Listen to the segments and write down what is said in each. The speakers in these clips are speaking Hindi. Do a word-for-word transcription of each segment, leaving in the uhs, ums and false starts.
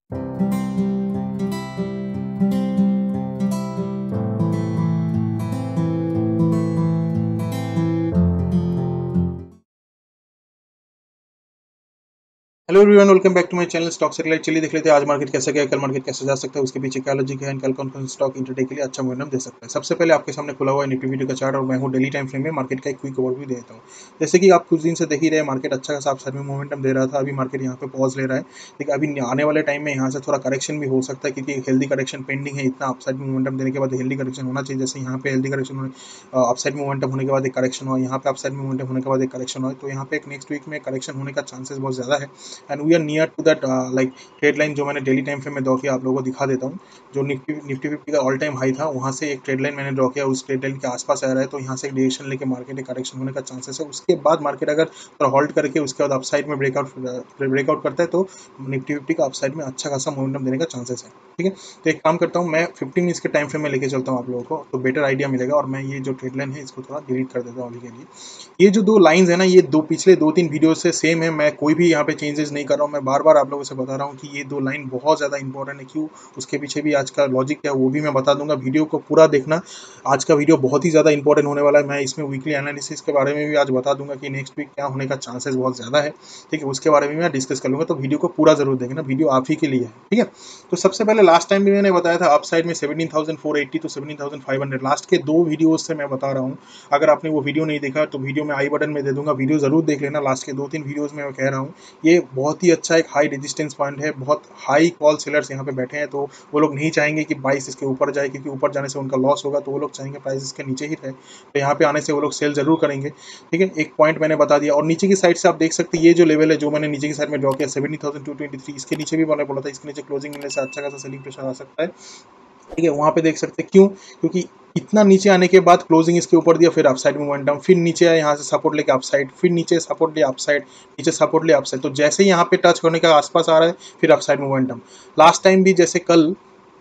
Hello everyone, welcome back to my channel Stock Satellite. चलिए देख लेते हैं आज मार्केट कैसे गया, कल मार्केट कैसे जा सकता है, उसके पीछे क्या लॉजिक है, कल कौन कौन स्टॉक इंट्राडे के लिए अच्छा मोमेंटम दे सकता है। सबसे पहले आपके सामने खुला हुआ है निफ्टी वीडियो का चार्ट और मैं हूं डेली टाइम फ्रेम में मार्केट का एक क्विक ओवरव्यू देता हूं। जैसे कि आप कुछ दिन से देख ही रहे हैं, मार्केट अच्छा खासा अपसाइड में मोमेंटम दे रहा था। अभी मार्केट यहाँ पे पॉज ले रहा है, लेकिन अभी आने वाले टाइम में यहाँ से थोड़ा करेक्शन भी हो सकता है, क्योंकि हेल्दी करेक्शन पेंडिंग है। इतना अपसाइड में मोमेंटम देने के बाद हेल्दी करेक्शन होना चाहिए। जैसे यहाँ पे हेल्दी करेक्शन अपसाइड में मोमेंटम होने के बाद एक करेक्शन हुआ, यहाँ पे अपसाइड में मोमेंटम होने के बाद एक करेक्शन हुआ, तो यहाँ पे एक नेक्स्ट वीक में करेक्शन होने का चांसेस बहुत ज़्यादा है। And we are near to that like trade line जो मैंने डेली टाइम फ्रेम में ड्रॉ किया, आप लोगों को दिखा देता हूँ। जो निफ्टी निफ्टी फिफ्टी का ऑल टाइम हाई था, वहाँ से एक ट्रेड लाइन मैंने ड्रॉ किया, उस ट्रेड लाइन के आसपास आ रहा है, तो यहाँ से एक डिरेक्शन लेके मार्केट एक करेक्शन होने का चांसेस है। उसके बाद मार्केट अगर थोड़ा होल्ड करके उसके बाद अपसाइड में ब्रेकआउट ब्रेकआउट करता है, तो निफ्टी फिफ्टी का अपसाइड में अच्छा खासा मोमेंटम देने का चांसेस है। ठीक है, तो एक काम करता हूँ, मैं फिफ्टीन मिनट्स के टाइम फ्रेम में लेके चलता हूँ आप लोगों को, तो बेटर आइडिया मिलेगा। और मैं ये जो ट्रेड लाइन है इसको थोड़ा डिलीट कर देता हूँ अभी के लिए। ये जो दो लाइंस है ना, ये दो पिछले दो तीन वीडियो से सेम है, मैं कोई भी यहाँ पे चेंजेस नहीं कर रहा हूँ। मैं बार बार आप लोगों से बता रहा हूँ कि ये दो लाइन बहुत ज़्यादा इंपॉर्टेंट है। क्यों, उसके पीछे भी आज का लॉजिक क्या है वो भी मैं बता दूंगा। वीडियो को पूरा देखना, आज का वीडियो बहुत ही ज़्यादा इंपॉर्टेंट होने वाला है। मैं इसमें वीकली एनालिसिस के बारे में भी आज बता दूंगा कि नेक्स्ट वीक क्या होने का चांसेस बहुत ज़्यादा है। ठीक है, उसके बारे में मैं डिस्कस कर लूँगा, तो वीडियो को पूरा जरूर देखना, वीडियो आप ही के लिए है। ठीक है, तो सबसे पहले लास्ट टाइम भी मैंने बताया था अप साइड में seventeen thousand four eighty two seventeen thousand five hundred, last के दो वीडियोज से मैं बता रहा हूँ। अगर आपने वो वीडियो नहीं देखा तो वीडियो में आई बटन में दे दूंगा, वीडियो जरूर देख लेना। लास्ट के दो तीन वीडियोज में मैं कह रहा हूँ ये बहुत ही अच्छा एक हाई रेजिस्टेंस पॉइंट है। बहुत हाई कॉल सेलर्स यहाँ पे बैठे हैं, तो वो लोग नहीं चाहेंगे कि प्राइस इसके ऊपर जाए, क्योंकि ऊपर जाने से उनका लॉस होगा, तो वो लोग चाहेंगे प्राइस इसके नीचे ही रहे। तो यहाँ पे आने से वो लोग सेल जरूर करेंगे। ठीक है, एक पॉइंट मैंने बता दिया। और नीचे की साइड से आप देख सकते हैं, ये जो लेवल है जो मैंने नीचे की साइड में ड्रॉ किया seventy thousand two twenty three, इसके नीचे भी मैंने बोला था इसके नीचे क्लोजिंग मिलने से अच्छा खासा सेलिंग प्रेशर आ सकता है। ठीक है, वहाँ पे देख सकते हैं क्यों, क्योंकि इतना नीचे आने के बाद क्लोजिंग इसके ऊपर दिया, फिर अपसाइड मोमेंटम, फिर नीचे आया, यहाँ से सपोर्ट लेके अपसाइड, फिर नीचे सपोर्ट लिया अपसाइड, नीचे सपोर्ट लिया अपसाइड। तो जैसे ही यहाँ पे टच करने का आसपास आ रहा है, फिर अपसाइड मोमेंटम। लास्ट टाइम भी जैसे कल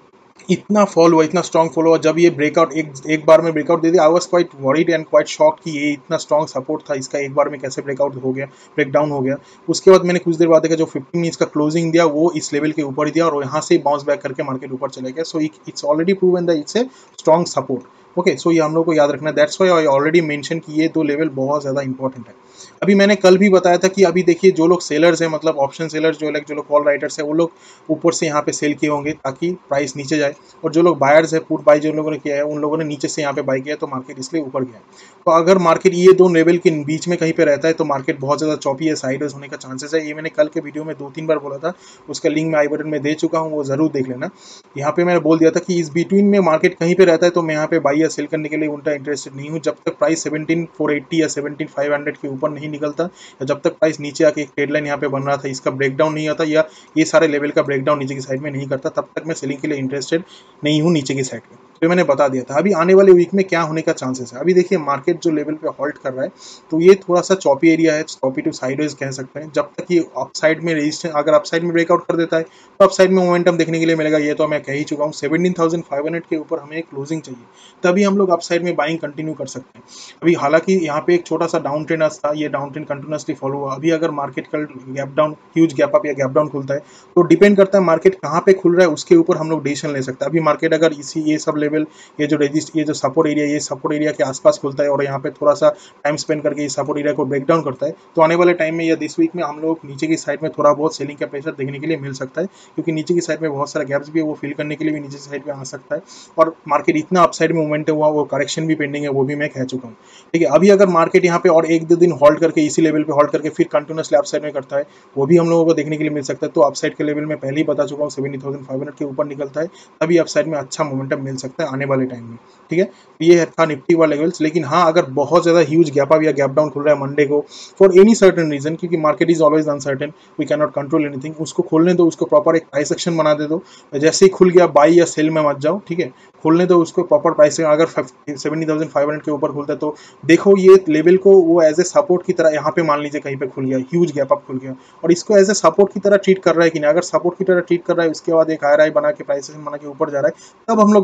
इतना फॉल हुआ, इतना स्ट्रॉन्ग फॉल हुआ, जब ये ब्रेकआउट एक एक बार में ब्रेकआउट दे दिया, I was quite worried and quite shock कि ये इतना स्ट्रॉन्ग सपोर्ट था इसका, एक बार में कैसे ब्रेकआउट हो गया, ब्रेक डाउन हो गया। उसके बाद मैंने कुछ देर बाद देखा जो फिफ्टीन मिनट्स का क्लोजिंग दिया वो इस लेवल के ऊपर ही दिया, और यहाँ से बाउंस बैक करके मार्केट ऊपर चले गया। So it's already proven that it's a strong support. Okay, so ये हम लोग को याद रखना है। That's why I already mention कि ये दो लेवल बहुत ज़्यादा इंपॉर्टेंट है। अभी मैंने कल भी बताया था कि अभी देखिए जो लोग सेलर्स हैं, मतलब ऑप्शन सेलर्स जो लोग जो लोग कॉल राइटर्स है, वो लोग ऊपर से यहाँ पे सेल किए होंगे ताकि प्राइस नीचे जाए, और जो लोग बायर्स है, पुट बाई जो लोगों ने किया है, उन लोगों ने नीचे से यहाँ पे बाई किया, तो मार्केट इसलिए ऊपर गया। तो अगर मार्केट ये दो लेवल के बीच में कहीं पे रहता है, तो मार्केट बहुत ज़्यादा चौपी है, साइडवेज होने का चांसेस है। ये मैंने कल के वीडियो में दो तीन बार बोला था, उसका लिंक मैं आई बटन में दे चुका हूँ, वो जरूर देख लेना। यहाँ पे मैंने बोल दिया था कि इस बिटवीन में मार्केट कहीं पे रहता है तो मैं यहाँ पे बाई या सेल करने के लिए उल्टा इंटरेस्टेड नहीं हूँ, जब तक प्राइस सेवनटीन फोर एट्टी या सेवनटीन फाइव हंड्रेड के ऊपर नहीं निकलता, या जब तक प्राइस नीचे आके एक ट्रेड लाइन यहाँ पे बन रहा था, इसका ब्रेकडाउन नहीं आता, या ये सारे लेवल का ब्रेकडाउन नीचे की साइड में नहीं करता, तब तक मैं सेलिंग के लिए इंटरेस्टेड नहीं हूँ नीचे की साइड में। तो मैंने बता दिया था। अभी आने वाले वीक में क्या होने का चांसेस है, अभी देखिए मार्केट जो लेवल पे हॉल्ट कर रहा है, तो ये थोड़ा सा चॉपी एरिया है, चॉपी टू साइडवेज कह सकते हैं। जब तक ये अपसाइड में रेजिस्टेंस, अगर अपसाइड में ब्रेकआउट कर देता है तो अपसाइड में मोमेंटम देखने के लिए मिलेगा, ये तो मैं कह ही चुका हूँ। सेवनटीन थाउजेंड फाइव हंड्रेड के ऊपर हमें एक क्लोजिंग चाहिए, तभी हम लोग अपसाइड में बाइंग कंटिन्यू कर सकते हैं। अभी हालांकि यहाँ पे एक छोटा सा डाउन ट्रेंड था, ये डाउन ट्रेंड कंटिन्यूसली फॉलो हुआ। अभी अगर मार्केट कल gap down, huge gap up या गैप डाउन खुलता है, तो डिपेंड करता है मार्केट कहाँ पे खुल रहा है, उसके ऊपर हम लोग डिसीजन ले सकते हैं। अभी मार्केट अगर इसी ये सब लेवल, ये जो रेजिस्ट, ये जो सपोर्ट एरिया, ये सपोर्ट एरिया के आसपास खुलता है और यहाँ पे थोड़ा सा टाइम स्पेंड करके इस सपोर्ट एरिया को ब्रेक डाउन करता है, तो आने वाले टाइम में या दिस वीक में हम लोग नीचे की साइड में थोड़ा बहुत सेलिंग का प्रेशर देखने के लिए मिल सकता है, क्योंकि नीचे की साइड में बहुत सारा गैप्स भी है, वो फिल करने के लिए भी नीचे की साइड में आ सकता है। और मार्केट इतना अपसाइड में मूवमेंट हुआ, वो करेक्शन भी पेंडिंग है, वो भी मैं कह चुका हूँ। ठीक है, अभी अगर मार्केट यहाँ पे और एक दो दिन होल्ड करके इसी लेवल पे होल्ड करके फिर कंटिन्यूसली अपसाइड में करता है, वो भी हम लोगों को देखने के लिए मिल सकता है। तो अपसाइड के लेवल में पहले ही बता चुका हूँ, सेवेंटी थाउजेंड फाइव हंड्रेड के ऊपर निकलता है तभी अपसाइड में अच्छा मोमेंटम मिल सकता है आने वाले टाइम में। ठीक है, ये था निफ्टी वाला लेवल्स। लेकिन हाँ, अगर बहुत ज़्यादा ह्यूज गैप अप या गैप डाउन खुल रहा है मंडे को फॉर एनी सर्टन रीजन, क्योंकि market is always uncertain, we can not control anything, उसको खोलने दो, उसको प्रॉपर एक प्राइस सेक्शन बना दे दो। जैसे ही खुल गया बाई या सेल में मत जाओ। ठीक है, खोलने दो उसको प्रॉपर प्राइस। अगर सेवेंटी थाउजेंड फाइव हंड्रेड के ऊपर खुलता है तो देखो ये लेवल को वो एज ए सपोर्ट की तरह, यहाँ पे मान लीजिए कहीं पे खुल गया, ह्यूज गैप अप खुल गया, और इसको एज ए सपोर्ट की तरह ट्रीट कर रहा है कि नहीं, अगर सपोर्ट की तरह ट्रीट कर रहा है, उसके बाद एक हायर हाई बना के प्राइस बना के ऊपर जा रहा है, तब हम लोग बाई कर सकते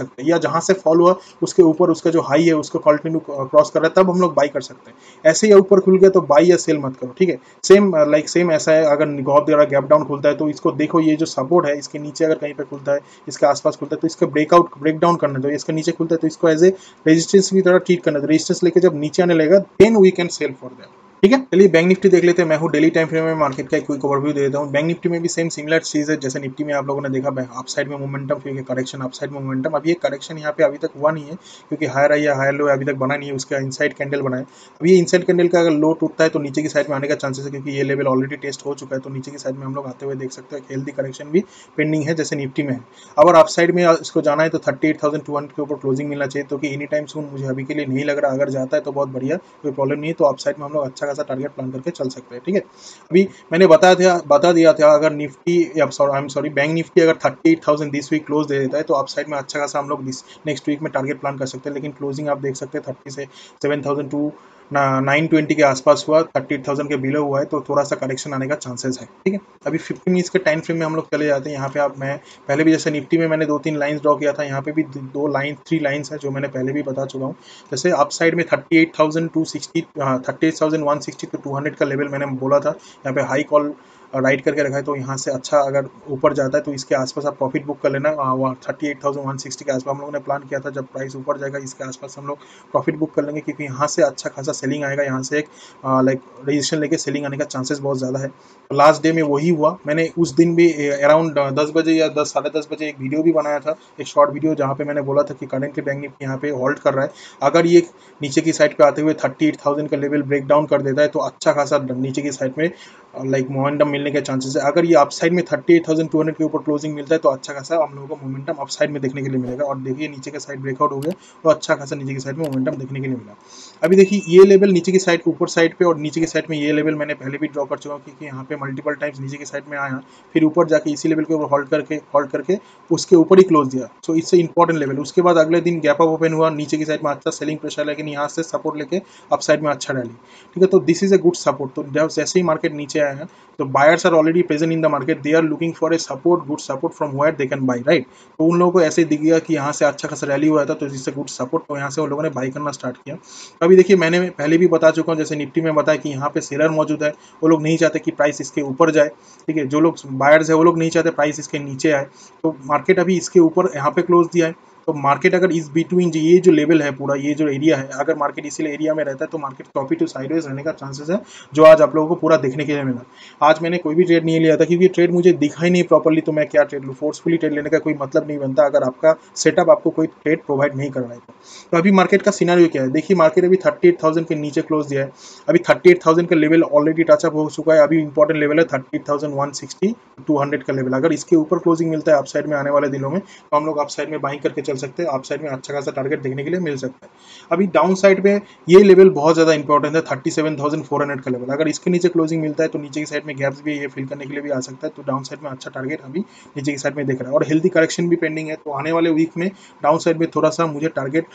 सकते हैं, या जहां से फॉल हुआ उसके ऊपर उसका जो हाई है उसको कंटिन्यू क्रॉस कर रहा है तब हम लोग बाई कर सकते हैं। ऐसे ही ऊपर खुल गया तो बाई या सेल मत करो, ठीक है। सेम लाइक सेम ऐसा है, अगर बहुत बड़ा गैप डाउन खुलता है तो इसको देखो, ये जो सपोर्ट है इसके नीचे अगर कहीं पे खुलता है, इसके आसपास खुलता है तो इसका ब्रेकआउट ब्रेक डाउन करने दो। इसके नीचे खुलता है तो इसको एज ए रेजिस्टेंस की तरह ट्रीट करना दो। रेजिस्टेंस लेके जब नीचे आने लगेगा then we can sell for that, ठीक है। चलिए बैंक निफ्टी देख लेते हैं। मैं हूँ डेली टाइम फ्रेम में मार्केट का एक क्विक ओवरव्यू दे देता हूँ। बैंक निफ्टी में भी सेम सिमिलर चीज है जैसे निफ्टी में आप लोगों ने देखा, अप साइड में मोमेंटम, फिर करेक्शन, अप साइड में मोमेंटम। अभी ये करेक्शन यहाँ पे अभी तक हुआ नहीं है क्योंकि हायर आई या हायर लो अभी तक बना नहीं है, उसका इनसाइड कैंडल बना है। अभी ये इनसाइड कैंडल का अगर लो टूटता है तो नीचे की साइड में आने का चांसेस है, क्योंकि ये लेवल ऑलरेडी टेस्ट हो चुका है, तो नीचे की साइड में हम लोग आते हुए देख सकते हैं। हेल्दी करेक्शन भी पेंडिंग है जैसे निफ्टी में है। अगर अप साइड में इसको जाना है तो thirty eight thousand two hundred के ऊपर क्लोजिंग मिलना चाहिए, तो कि एनी टाइम सून मुझे अभी के लिए नहीं लग रहा। अगर जाता है तो बहुत बढ़िया, कोई प्रॉब्लम नहीं है, तो अप साइड में हम लोग अच्छा खासा टारगेट प्लान करके चल सकते हैं, ठीक है। अभी मैंने बता दिया बता दिया था अगर Nifty I am sorry bank Nifty अगर thirty eight thousand this week close दे देता है तो अप साइड में अच्छा खासा हम लोग नेक्स्ट वीक में टारगेट प्लान कर सकते हैं। लेकिन क्लोजिंग आप देख सकते हैं थर्टी से seven thousand two nine twenty के आसपास हुआ, थर्टी एट थाउजेंड के बिलो हुआ है, तो थोड़ा सा करेक्शन आने का चांसेस है, ठीक है। अभी फिफ्टी मिनट्स के टाइम फ्रेम में हम लोग चले जाते हैं। यहाँ पे आप मैं पहले भी जैसे निफ्टी में मैंने दो तीन लाइंस ड्रॉ किया था, यहाँ पे भी दो लाइन थ्री लाइंस है जो मैंने पहले भी बता चुका हूँ। जैसे अप साइड में thirty eight thousand two sixty thirty eight thousand one sixty two two hundred का लेवल मैंने बोला था। यहाँ पे हाई कॉल राइट करके रखा है, तो यहाँ से अच्छा अगर ऊपर जाता है तो इसके आसपास आप प्रॉफिट बुक कर लेना। Thirty eight thousand one sixty के आसपास हम लोगों ने प्लान किया था, जब प्राइस ऊपर जाएगा इसके आसपास हम लोग प्रॉफिट बुक कर लेंगे, क्योंकि यहाँ से अच्छा खासा सेलिंग आएगा। यहाँ से एक लाइक रजिस्ट्रेशन लेके सेलिंग आने का चांसेस बहुत ज़्यादा है। लास्ट डे में वही हुआ। मैंने उस दिन भी अराउंड दस बजे या दस साढ़े दस बजे एक वीडियो भी बनाया था, एक शॉर्ट वीडियो, जहाँ पे मैंने बोला था कि करेंटली बैंक निफ्टी यहाँ पे होल्ड कर रहा है। अगर ये नीचे की साइड पे आते हुए थर्टी एट थाउजेंड का लेवल ब्रेक डाउन कर देता है तो अच्छा खासा नीचे की साइड में लाइक मोमेंटम मिलने के चांसेस है। अगर ये अपसाइड में thirty eight thousand two hundred के ऊपर क्लोजिंग मिलता है तो अच्छा खासा हम लोगों को मोमेंटम अपसाइड में देखने के लिए मिलेगा। और देखिए नीचे के साइड ब्रेकआउट हो गया तो अच्छा खासा नीचे की साइड में मोमेंटम देखने के लिए मिला। अभी देखिए ये लेवल नीचे की साइड ऊपर साइड पे और नीचे की साइड में ये लेवल मैंने पहले भी ड्रॉ कर चुका हूँ, क्योंकि यहाँ पे मल्टीपल टाइम्स नीचे की साइड में आया, फिर ऊपर जाके इसी लेवल के ऊपर होल्ड करके होल्ड करके उसके ऊपर ही क्लोज दिया। सो इससे इंपॉर्टेंट लेवल। उसके बाद अगले दिन गैप अप ओपन हुआ, नीचे की साइड में अच्छा सेलिंग प्रेशर, लेकिन यहाँ से सपोर्ट लेके अप साइड में अच्छा रैली, ठीक है। तो this is a good support. तो जैसे ही मार्केट नीचे आया है तो buyers are already present in the market, they are looking for a support, good support from where they can buy, right. तो उन लोगों को ऐसे दिख गया कि यहाँ से अच्छा खासा रैली हुआ था तो इससे गुड सपोर्ट, तो यहाँ से उन लोगों ने बाई करना स्टार्ट किया। अभी देखिए मैंने पहले भी बता चुका हूँ, जैसे निफ्टी में बताया कि यहाँ पे सेलर मौजूद है, वो लोग नहीं चाहते कि प्राइस इसके ऊपर जाए, ठीक है। जो लोग बायर्स है वो लोग नहीं चाहते प्राइस इसके नीचे आए, तो मार्केट अभी इसके ऊपर यहाँ पे क्लोज दिया है। तो मार्केट अगर इस बिटवीन ये जो लेवल है पूरा, ये जो एरिया है, अगर मार्केट इसी एरिया में रहता है तो मार्केट प्रॉफिट टू साइडवेज रहने का चांसेस है, जो आज आप लोगों को पूरा देखने के लिए मिला। आज मैंने कोई भी ट्रेड नहीं लिया था क्योंकि ट्रेड मुझे दिखा ही नहीं प्रॉपर्ली, तो मैं क्या ट्रेड लूँ। फोर्सफुली ट्रेड लेने का कोई मतलब नहीं बनता अगर आपका सेटअप आपको कोई ट्रेड प्रोवाइड नहीं कर रहा है। तो अभी मार्केट का सिनेरियो क्या है, देखिए मार्केट अभी थर्टी एट थाउजेंड के नीचे क्लोज दिया है। अभी थर्टी एट थाउजेंड का लेवल ऑलरेडी टचअप हो चुका है। अभी इंपॉर्टेंट लेवल है thirty eight thousand one sixty two hundred का लेवल। अगर इसके ऊपर क्लोजिंग मिलता है अपसाइड में आने वाले दिनों में तो हम लोग अपसाइड में बाइंग करके चल सकते हैं, अपसाइड में अच्छा खासा टारगेट देखने के लिए मिल सकता है। अभी डाउन साइड में ये लेवल बहुत ज्यादा इंपॉर्टेंट है, thirty seven thousand four hundred का लेवल। अगर इसके नीचे क्लोजिंग मिलता है तो नीचे की साइड में गैप्स भी ये फिल करने के लिए भी आ सकता है, तो डाउन साइड में अच्छा टारगेट अभी नीचे की साइड में दिख रहा है। और हेल्दी करेक्शन भी पेंडिंग है, तो आने वाले वीक में डाउन साइड में थोड़ा सा मुझे टारगेट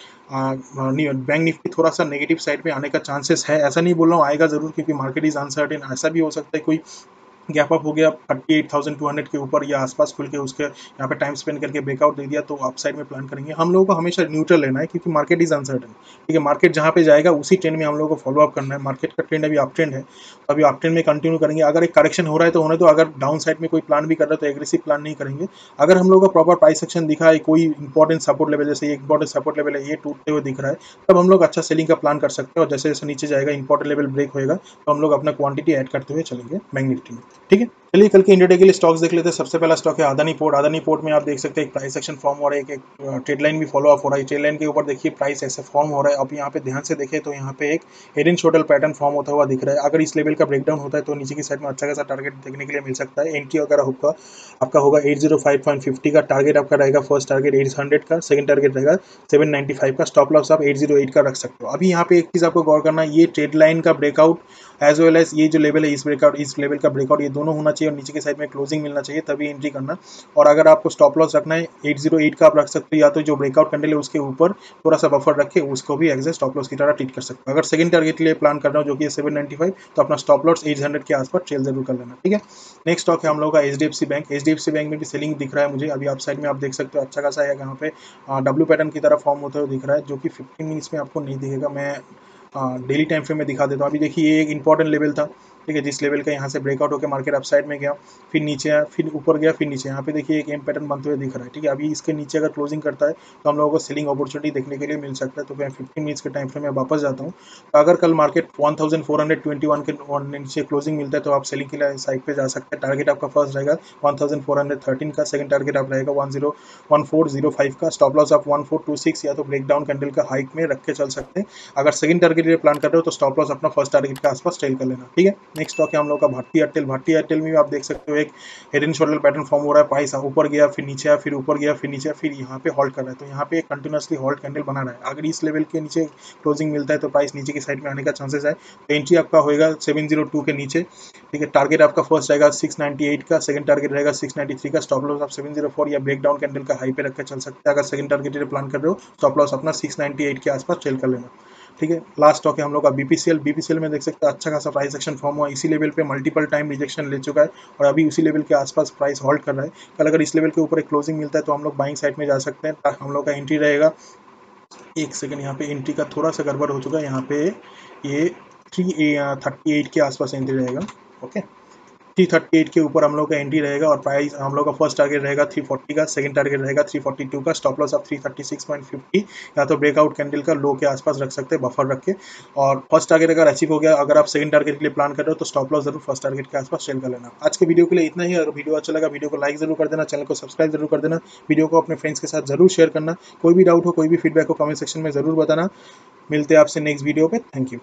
बैंक निफ्टी थोड़ा सा नेगेटिव साइड में आने का चांसेस है। ऐसा नहीं बोल रहा हूँ आएगा जरूर, क्योंकि मार्केट इज अनसर्टेन। ऐसा भी हो सकता है कोई गैप अप हो गया thirty eight thousand two hundred के ऊपर या आसपास खुल के उसके यहाँ पे टाइम स्पेंड करके ब्रेकआउट दे दिया, तो अप साइड में प्लान करेंगे। हम लोगों को हमेशा न्यूट्रल लेना है, क्योंकि मार्केट इज अनसर्टन, ठीक है। मार्केट जहाँ पे जाएगा उसी ट्रेंड में हम लोगों को फॉलो अप करना है। मार्केट का ट्रेंड अभी अप ट्रेंड है, तो अभी अप ट्रेंड में कंटिन्यू करेंगे। अगर एक करेक्शन हो रहा है तो होने दो, अगर डाउन साइड में कोई प्लान भी कर रहा है तो एग्रेसिव प्लान नहीं करेंगे। अगर हम लोग को प्रॉपर प्राइस सेक्शन दिखा है, कोई इंपॉर्टेंट सपोर्ट लेवल, जैसे इंपॉर्टेंट सपोर्ट लेवल है ये टूटते हुए दिख रहा है, तब हम लोग अच्छा सेलिंग का प्लान कर सकते हैं। और जैसे जैसे नीचे जाएगा इंपॉर्टेंट लेवल ब्रेक होएगा तो हम लोग अपना क्वांटिटी ऐड करते हुए चलेंगे बैंक निफ्टी में, ठीक है। चलिए कल के इंट्राडे के लिए स्टॉक्स देख लेते हैं। सबसे पहला स्टॉक है अदानी पोर्ट। अदानी पोर्ट में आप देख सकते हैं एक प्राइस एक्शन फॉर्म हो रहा है, एक, एक ट्रेड लाइन भी फॉलो अप हो रहा है। ट्रेड लाइन के ऊपर देखिए प्राइस ऐसे फॉर्म हो रहा है। अब यहाँ पे ध्यान से देखें तो यहाँ पे एक head and shoulder pattern form होता हुआ दिख रहा है। अगर इस लेवल का ब्रेकडाउन होता है तो नीचे की साइड में अच्छा खासा टारगेट देखने के लिए मिल सकता है। एंट्री वगैरह होगा आपका होगा eight zero five point fifty का टारगेट आपका रहेगा। फर्स्ट टारगेट एट हंड्रेड का, सेकंड टारगेट रहेगा सेवन नाइन्टी फाइव का, स्टॉप लॉस आप एट जीरो एट का रख सकते हो। अभी यहाँ पे एक चीज आपको गौर करना है, ये ट्रेड लाइन का ब्रेकआउट एज वेल एज ये जो लेवल है इस ब्रेकआउट इस लेवल का ब्रेकआउट ये दोनों होना चाहिए और नीचे की साइड में क्लोजिंग मिलना चाहिए, तभी एंट्री करना। और अगर आपको स्टॉप लॉस रखना है एट जीरो एट का आप रख सकते हो, या तो जो ब्रेकआउट कैंडल है उसके ऊपर थोड़ा सा बफर रख के उसको भी एग्जैक्ट स्टॉप लॉस की तरह ट्रीट कर सकते हो। अगर सेकंड टारगेट के लिए प्लान कर रहा हो जो कि सेवन नाइन्टी फाइव, तो अपना स्टॉप लॉस एट हंड्रेड के आसपास ट्रेल जरूर कर लेना, ठीक है। नेक्स्ट स्टॉक है हम लोग का H D F C bank. H D F C bank में भी सेलिंग दिख रहा है मुझे, अभी आप साइड में आप देख सकते हो अच्छा खासा है, यहाँ पे डब्ल्यू पैटर्न की तरह फॉर्म होते हुए दिख रहा है, जो कि फिफ्टीन मिनट्स में आपको नहीं दिखेगा। मैं डेली टाइम फ्रेम में दिखा देता हूँ। अभी देखिए ये एक इंपॉर्टेंट लेवल था, ठीक है, जिस लेवल का यहाँ से ब्रेकआउट होकर मार्केट अपसाइड में गया, फिर नीचे आया, फिर ऊपर गया, फिर नीचे। यहाँ पे देखिए एक एम पैटर्न बनते हुए दिख रहा है, ठीक है। अभी इसके नीचे अगर क्लोजिंग करता है तो हम लोगों को सेलिंग अपॉर्चुनिटी देखने के लिए मिल सकता है। तो मैं फिफ्टीन मिनट्स के टाइम फ्रेम में वापस जाता हूँ। तो अगर कल market one thousand four hundred twenty one के नीचे क्लोजिंग मिलता है तो आप सेलिंग के लिए साइड पे जा सकते हैं। टारगेट आपका फर्स्ट रहेगा one thousand four hundred thirteen का, सेकंड टारगेट आप रहेगा one zero one four zero five का, स्टॉप लॉस आप वन फोर टू सिक्स या तो ब्रेकडाउन कैंडल का हाइक में रख के चल सकते हैं। अगर सेकंड टारगेट के लिए प्लान कर रहे हो तो स्टॉप लॉस अपना फर्स्ट टारगेट के आसपास ट्रेल कर लेना, ठीक है। नेक्स्ट स्टॉक है हम लोग का भारती एयरटेल। भारती एयरटेल में भी आप देख सकते हो एक head and shoulder pattern form हो रहा है, प्राइस ऊपर गया, फिर नीचे आया, फिर ऊपर गया, फिर नीचे, फिर यहाँ पे हॉल्ट कर रहा है। तो यहाँ पे कंटिन्यूसली हॉल्ट कैंडल बना रहा है। अगर इस लेवल के नीचे क्लोजिंग मिलता है तो प्राइस नीचे की साइड में आने का चांसेस है। तो एंट्री आपका होएगा सेवन जीरो टू के नीचे, ठीक है। टारगेट आपका फर्स्ट रहेगा सिक्स नाइन्टी एट का, सेकंड टारगेट रहेगा सिक्स नाइन्टी थ्री का, स्टॉप लॉस आप सेवन जीरो फोर या ब्रेकडाउन कैंडल का हाई पे रख के चल सकते हैं। अगर सेकंड टारगेट के लिए प्लान कर रहे हो स्टॉप लॉस अपना सिक्स नाइन्टी एट के आसपास ट्रेल कर लेना, ठीक है। लास्ट स्टॉक है हम लोग का बीपीसीएल। बीपीसीएल में देख सकते हैं अच्छा खासा प्राइस एक्शन फॉर्म हुआ, इसी लेवल पे मल्टीपल टाइम रिजेक्शन ले चुका है और अभी उसी लेवल के आसपास प्राइस होल्ड कर रहा है। कल अगर इस लेवल के ऊपर एक क्लोजिंग मिलता है तो हम लोग बाइंग साइड में जा सकते हैं। हम लोग का एंट्री रहेगा, एक सेकंड, यहाँ पे एंट्री का थोड़ा सा गड़बड़ हो चुका है, यहाँ पे ये थ्री थर्टी एट के आसपास एंट्री रहेगा, ओके। थ्री थर्टी एट के ऊपर हम लोग का एंट्री रहेगा और प्राइस हम लोग का फर्स्ट टारगेट रहेगा थ्री फोर्टी का, सेकंड टारगेट रहेगा थ्री फोर्टी टू का, स्टॉप लॉस आप three thirty six point fifty या तो ब्रेकआउट कैंडल का लो के आसपास रख सकते हैं बफर रख के। और फर्स्ट टारगेट अगर अचीव हो गया, अगर आप सेकंड टारगेट के लिए प्लान कर रहे हो तो स्टॉप लॉस जरूर फर्स्ट टारगेट के आसपास सेल कर लेना। आज के वीडियो के लिए इतना ही। अगर वीडियो अच्छा लगा वीडियो को लाइक जरूर कर देना, चैनल को सब्सक्राइब जरूर कर देना, वीडियो को अपने फ्रेंड्स के साथ जरूर शेयर करना। कोई भी डाउट हो, कोई भी फीडबैक हो, कमेंट सेक्शन में जरूर बताना। मिलते हैं आपसे नेक्स्ट वीडियो पे। Thank you.